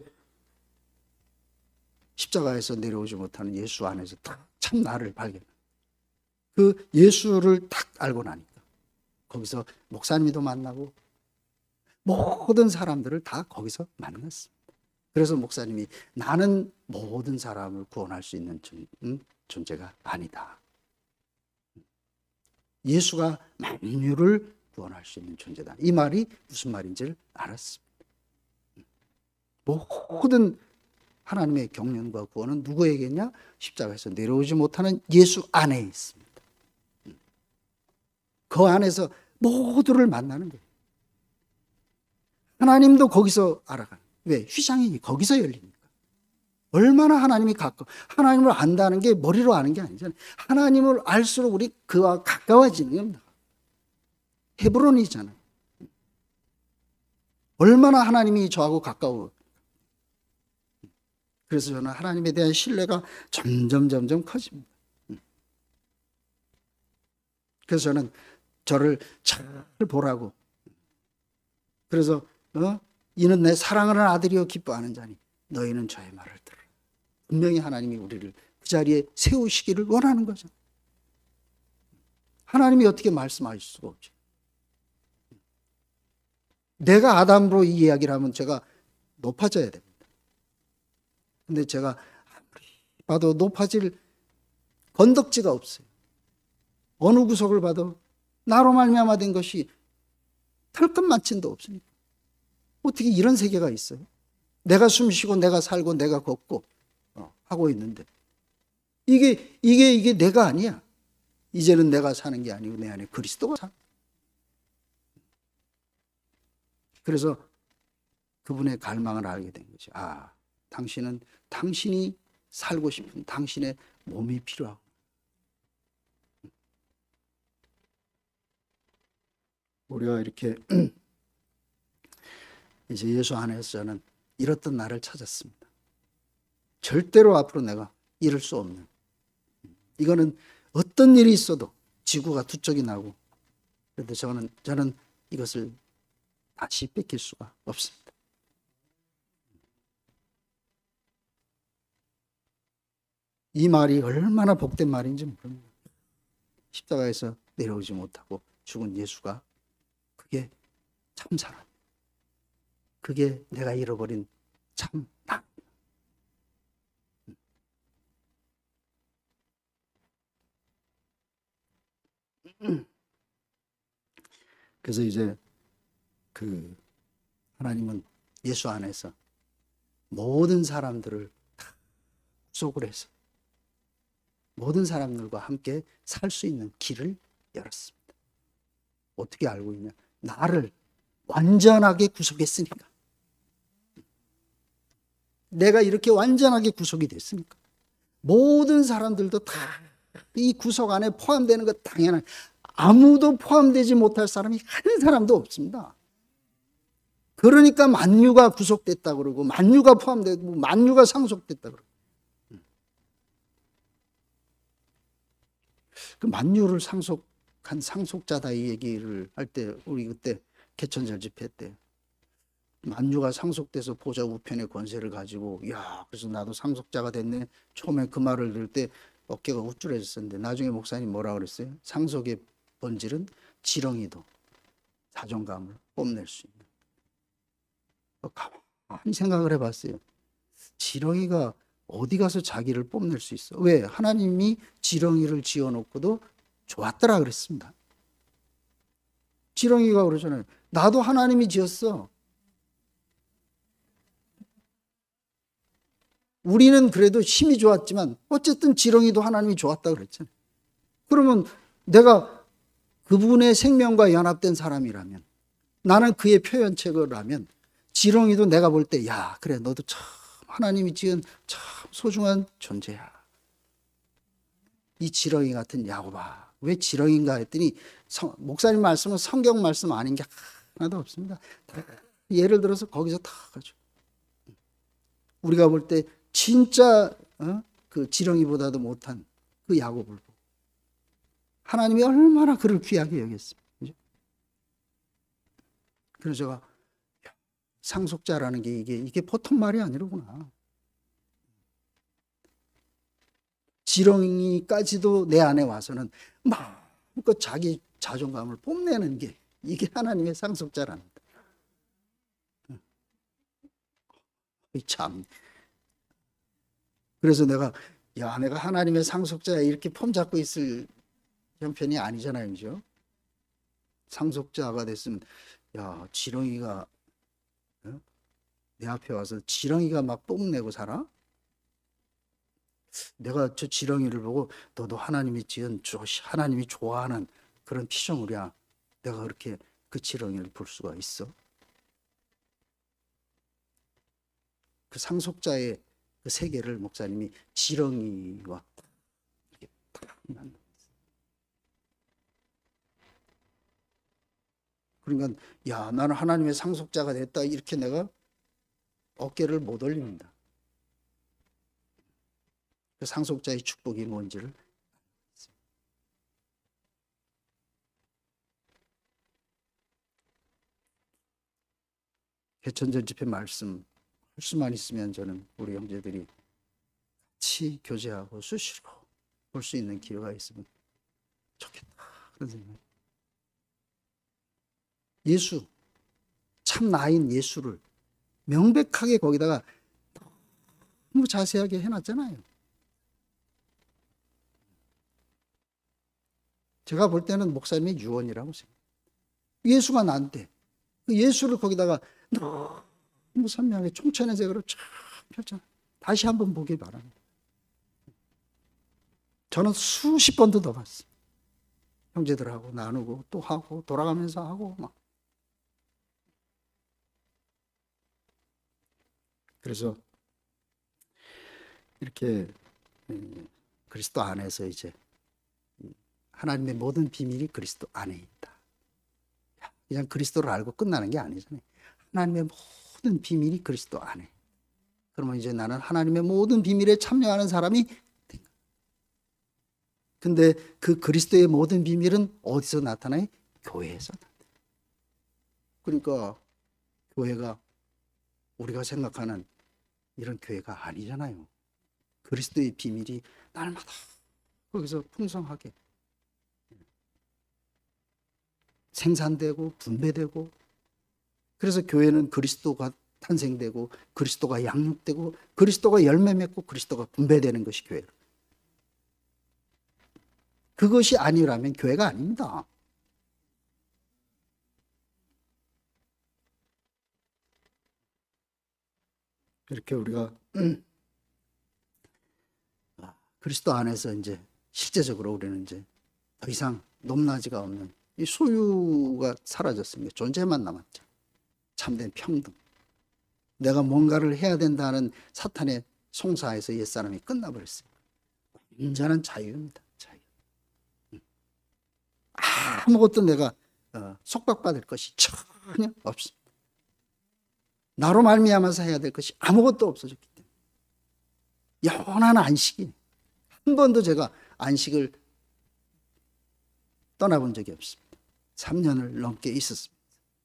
십자가에서 내려오지 못하는 예수 안에서 딱 참 나를 발견. 그 예수를 딱 알고 나니까 거기서 목사님도 만나고 모든 사람들을 다 거기서 만났습니다. 그래서 목사님이 나는 모든 사람을 구원할 수 있는 존재가 아니다. 예수가 만유를 구원할 수 있는 존재다. 이 말이 무슨 말인지를 알았습니다. 모든 하나님의 경륜과 구원은 누구에게냐? 십자가에서 내려오지 못하는 예수 안에 있습니다. 그 안에서 모두를 만나는 거예요. 하나님도 거기서 알아가는. 왜? 휘장이 거기서 열리니까. 얼마나 하나님이 가까워. 하나님을 안다는 게 머리로 아는 게 아니잖아요. 하나님을 알수록 우리 그와 가까워지는 겁니다. 헤브론이잖아요. 얼마나 하나님이 저하고 가까워. 그래서 저는 하나님에 대한 신뢰가 점점 점점 커집니다. 그래서 저는 저를 잘 보라고. 그래서 어? 이는 내 사랑하는 아들이요 기뻐하는 자니 너희는 저의 말을 들으라. 분명히 하나님이 우리를 그 자리에 세우시기를 원하는 거죠. 하나님이 어떻게 말씀하실 수가 없죠. 내가 아담으로 이 이야기를 하면 제가 높아져야 됩니다. 근데 제가 아무리 봐도 높아질 건덕지가 없어요. 어느 구석을 봐도 나로 말미암아 된 것이 털끝만침도 없으니까. 어떻게 이런 세계가 있어요? 내가 숨쉬고 내가 살고 내가 걷고 어, 하고 있는데 이게 이게 이게 내가 아니야. 이제는 내가 사는 게 아니고 내 안에 그리스도가 사. 그래서 그분의 갈망을 알게 된 거죠. 아, 당신은 당신이 살고 싶은 당신의 몸이 필요하고. 우리가 이렇게 이제 예수 안에서 저는 잃었던 나를 찾았습니다. 절대로 앞으로 내가 잃을 수 없는. 이거는 어떤 일이 있어도 지구가 두 쪽이 나고 그런데 저는 저는 이것을 다시 뺏길 수가 없습니다. 이 말이 얼마나 복된 말인지 모릅니다. 십자가에서 내려오지 못하고 죽은 예수가 그게 참 사랑. 그게 내가 잃어버린 참 나. 그래서 이제 그 하나님은 예수 안에서 모든 사람들을 다 구속을 해서 모든 사람들과 함께 살 수 있는 길을 열었습니다. 어떻게 알고 있냐? 나를 완전하게 구속했으니까. 내가 이렇게 완전하게 구속이 됐으니까 모든 사람들도 다 이 구속 안에 포함되는 것 당연한. 아무도 포함되지 못할 사람이 한 사람도 없습니다. 그러니까 만유가 구속됐다 그러고 만유가 포함되고 만유가 상속됐다 그러고. 그 만유를 상속한 상속자다 이 얘기를 할 때 우리 그때 개천절 집회 때 만유가 상속돼서 보좌 우편의 권세를 가지고 야 그래서 나도 상속자가 됐네. 처음에 그 말을 들을 때 어깨가 우쭐해졌었는데 나중에 목사님 뭐라 그랬어요? 상속의 본질은 지렁이도 자존감을 뽐낼 수 있는. 가만히 생각을 해봤어요. 지렁이가 어디 가서 자기를 뽐낼 수 있어? 왜? 하나님이 지렁이를 지어놓고도 좋았더라 그랬습니다. 지렁이가 그러잖아요. 나도 하나님이 지었어. 우리는 그래도 힘이 좋았지만 어쨌든 지렁이도 하나님이 좋았다 그랬잖아요. 그러면 내가 그분의 생명과 연합된 사람이라면 나는 그의 표현체거라면 지렁이도 내가 볼 때 야 그래 너도 참 하나님이 지은 참 소중한 존재야. 이 지렁이 같은 야곱아. 왜 지렁이인가 했더니 성, 목사님 말씀은 성경 말씀 아닌 게 하나도 없습니다. 다 예를 들어서 거기서 다 가죠. 우리가 볼 때 진짜 어? 그 지렁이보다도 못한 그 야곱을 보고 하나님이 얼마나 그를 귀하게 여겼습니다. 그죠? 그래서 제가 상속자라는 게 이게 이게 보통 말이 아니로구나. 지렁이까지도 내 안에 와서는 마음껏 자기 자존감을 뽐내는 게 이게 하나님의 상속자라는 거다. 참. 그래서 내가 야 내가 하나님의 상속자야 이렇게 폼 잡고 있을 형편이 아니잖아요. 그죠? 상속자가 됐으면 야 지렁이가 어? 내 앞에 와서 지렁이가 막 뽐내고 살아? 내가 저 지렁이를 보고 너도 하나님이 지은 하나님이 좋아하는 그런 피조물이야. 내가 그렇게 그 지렁이를 볼 수가 있어? 그 상속자의 그 세계를 목사님이 지렁이와 이렇게 딱 만났어요. 그러니까 야, 나는 하나님의 상속자가 됐다 이렇게 내가 어깨를 못 올립니다. 그 상속자의 축복이 뭔지를. 개천절 집회 말씀 할 수만 있으면 저는 우리 형제들이 같이 교제하고 수시로 볼 수 있는 기회가 있으면 좋겠다 그런 생각. 예수, 참 나인 예수를 명백하게 거기다가 너무 자세하게 해놨잖아요. 제가 볼 때는 목사님이 유언이라고 생각해요. 예수가 난데 그 예수를 거기다가 너무 선명하게 총천의 색으로 쫙 펼쳐 다시 한번 보길 바랍니다. 저는 수십 번도 더 봤어요. 형제들하고 나누고 또 하고 돌아가면서 하고 막. 그래서 이렇게 그리스도 안에서 이제 하나님의 모든 비밀이 그리스도 안에 있다. 그냥 그리스도를 알고 끝나는 게 아니잖아요. 하나님의 모든 비밀이 그리스도 안에. 그러면 이제 나는 하나님의 모든 비밀에 참여하는 사람이 된 거예요. 근데 그 그리스도의 모든 비밀은 어디서 나타나요? 교회에서 나타나요. 그러니까 교회가 우리가 생각하는 이런 교회가 아니잖아요. 그리스도의 비밀이 날마다 거기서 풍성하게 생산되고 분배되고, 그래서 교회는 그리스도가 탄생되고 그리스도가 양육되고 그리스도가 열매 맺고 그리스도가 분배되는 것이 교회예요. 그것이 아니라면 교회가 아닙니다. 이렇게 우리가 그리스도 안에서 이제 실제적으로 우리는 이제 더 이상 높낮이가 없는 이 소유가 사라졌습니다. 존재만 남았죠. 참된 평등. 내가 뭔가를 해야 된다는 사탄의 송사에서 옛사람이 끝나버렸습니다. 완전한 자유입니다. 자유. 아무것도 내가 속박받을 것이 전혀 없습니다. 나로 말미암아서 해야 될 것이 아무것도 없어졌기 때문에 영원한 안식이, 한 번도 제가 안식을 떠나본 적이 없습니다. 삼 년을 넘게 있었습니다.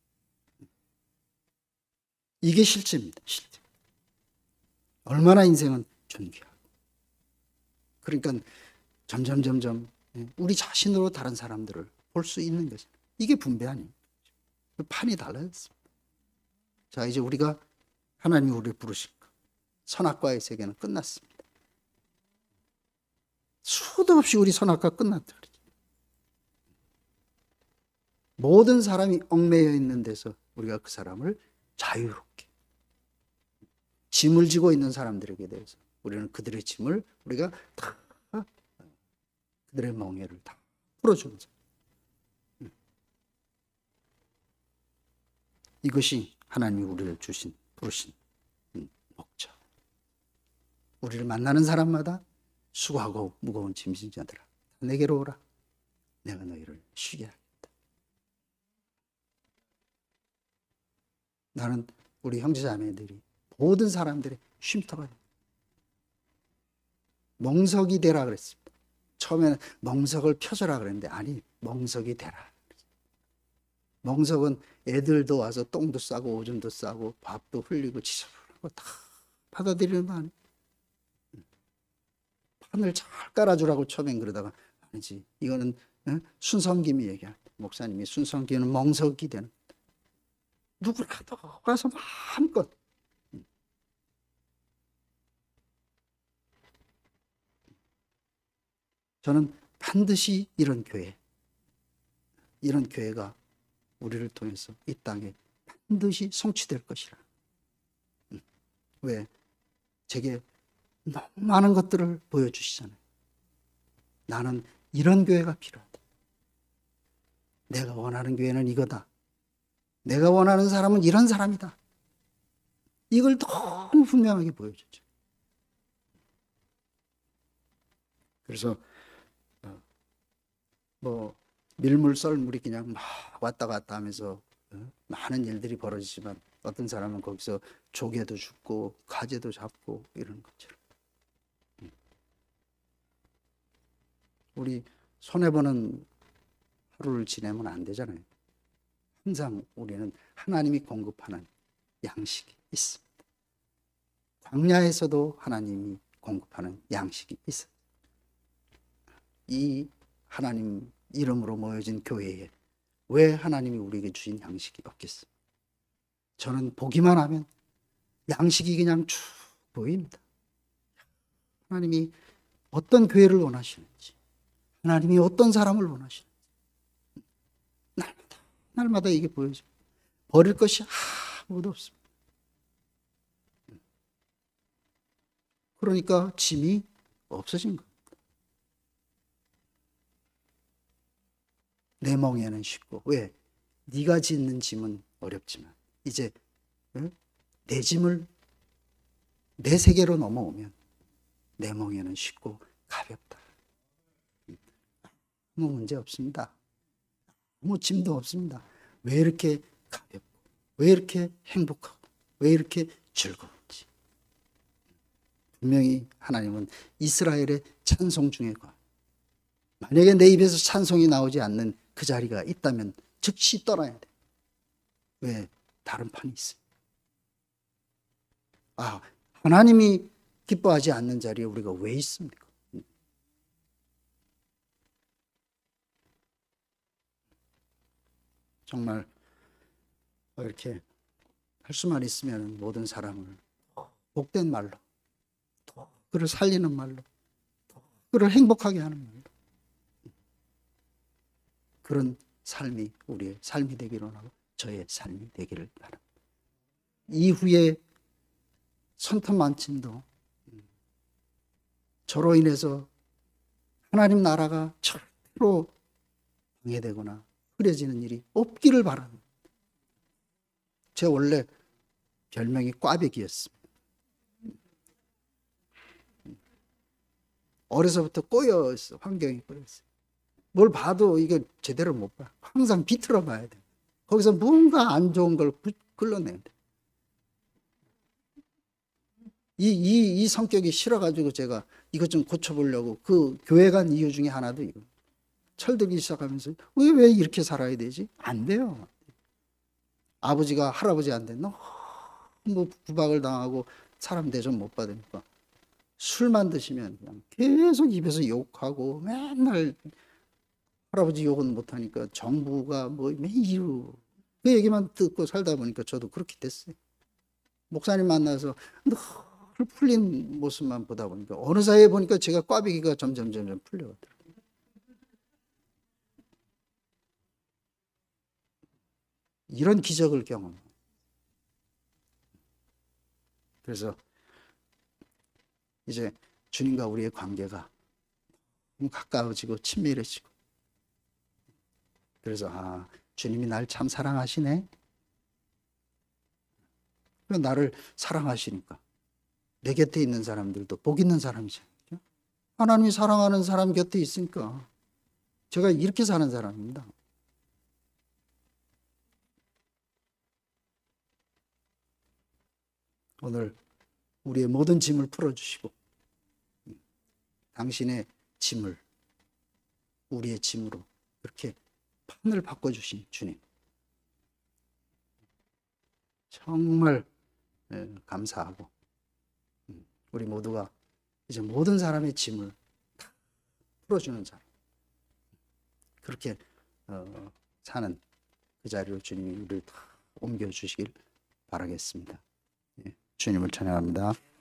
이게 실제입니다. 실제. 얼마나 인생은 존귀하고. 그러니까 점점 점점 우리 자신으로 다른 사람들을 볼 수 있는 거죠. 이게 분배 아닙니까? 판이 달라졌습니다. 자, 이제 우리가 하나님이 우리를 부르신 것, 선악과의 세계는 끝났습니다. 수도 없이 우리 선악과 끝났다 그러죠. 모든 사람이 얽매여 있는 데서 우리가 그 사람을 자유롭게, 짐을 지고 있는 사람들에게 대해서 우리는 그들의 짐을 우리가 다, 그들의 멍에를 다 풀어주는 자. 이것이 하나님이 우리를 주신, 부르신 목적. 우리를 만나는 사람마다 수고하고 무거운 짐진 자들아, 내게로 오라. 내가 너희를 쉬게 하겠다. 나는 우리 형제자매들이 모든 사람들의 쉼터가 됩니다. 멍석이 되라 그랬습니다. 처음에는 멍석을 펴줘라 그랬는데 아니, 멍석이 되라. 멍석은 애들도 와서 똥도 싸고 오줌도 싸고 밥도 흘리고 지저분하고 다 받아들이는 거 아니에요. 판을 잘 깔아주라고 처음엔 그러다가 아니지, 이거는 순성김이 얘기할 때 목사님이 순성김은 멍석이 되는 거다. 누구라도 와서 마음껏 저는 반드시 이런 교회, 이런 교회가 우리를 통해서 이 땅에 반드시 성취될 것이라. 왜? 제게 너무 많은 것들을 보여주시잖아요. 나는 이런 교회가 필요하다. 내가 원하는 교회는 이거다. 내가 원하는 사람은 이런 사람이다. 이걸 너무 분명하게 보여주죠. 그래서 뭐 밀물 썰물이 그냥 막 왔다 갔다 하면서 어? 많은 일들이 벌어지지만 어떤 사람은 거기서 조개도 죽고 가재도 잡고 이런 것처럼 우리 손해보는 하루를 지내면 안 되잖아요. 항상 우리는 하나님이 공급하는 양식이 있습니다. 광야에서도 하나님이 공급하는 양식이 있어요. 이 하나님 이름으로 모여진 교회에 왜 하나님이 우리에게 주신 양식이 없겠습니까? 저는 보기만 하면 양식이 그냥 쭉 보입니다. 하나님이 어떤 교회를 원하시는지, 하나님이 어떤 사람을 원하시는지 날마다 날마다 이게 보여져. 버릴 것이 아무도 없습니다. 그러니까 짐이 없어진 겁니다. 내 멍에는 쉽고 왜? 네가 짓는 짐은 어렵지만 이제 내 짐을 내 세계로 넘어오면 내 멍에는 쉽고 가볍다. 아무 문제 없습니다. 아무 짐도 없습니다. 왜 이렇게 가볍고 왜 이렇게 행복하고 왜 이렇게 즐거운지. 분명히 하나님은 이스라엘의 찬송 중에 과 만약에 내 입에서 찬송이 나오지 않는 그 자리가 있다면 즉시 떠나야 돼. 왜? 다른 판이 있어요. 아, 하나님이 기뻐하지 않는 자리에 우리가 왜 있습니까? 정말 이렇게 할 수만 있으면 모든 사람을 복된 말로, 그를 살리는 말로, 그를 행복하게 하는 말로, 그런 삶이 우리의 삶이 되기를 원하고 저의 삶이 되기를 바랍니다. 이후에 선탑만침도 저로 인해서 하나님 나라가 절대로 방해되거나 흐려지는 일이 없기를 바랍니다. 제 원래 별명이 꽈배기였습니다. 어려서부터 꼬여있어. 환경이 꼬여있어. 뭘 봐도 이게 제대로 못 봐. 항상 비틀어 봐야 돼. 거기서 뭔가 안 좋은 걸 걸러내야 돼. 이, 이, 이 성격이 싫어가지고 제가 이것 좀 고쳐보려고 그 교회 간 이유 중에 하나도 이거. 철들기 시작하면서 왜, 왜 이렇게 살아야 되지? 안 돼요. 아버지가 할아버지한테 너무 구박을 당하고 사람 대접 못 받으니까 술만 드시면 그냥 계속 입에서 욕하고 맨날 할아버지 욕은 못하니까 정부가 뭐 매일 그 얘기만 듣고 살다 보니까 저도 그렇게 됐어요. 목사님 만나서 늘 풀린 모습만 보다 보니까 어느 사이에 보니까 제가 꽈배기가 점점 점점 풀려가더라고요. 이런 기적을 경험해요. 그래서 이제 주님과 우리의 관계가 가까워지고 친밀해지고 그래서 아 주님이 날 참 사랑하시네. 나를 사랑하시니까 내 곁에 있는 사람들도 복 있는 사람이잖아요. 하나님이 사랑하는 사람 곁에 있으니까 제가 이렇게 사는 사람입니다. 오늘 우리의 모든 짐을 풀어주시고 당신의 짐을 우리의 짐으로 그렇게 판을 바꿔주신 주님 정말 감사하고 우리 모두가 이제 모든 사람의 짐을 다 풀어주는 사람 그렇게 어, 사는 그 자리로 주님이 우리를 다 옮겨주시길 바라겠습니다. 예, 주님을 찬양합니다.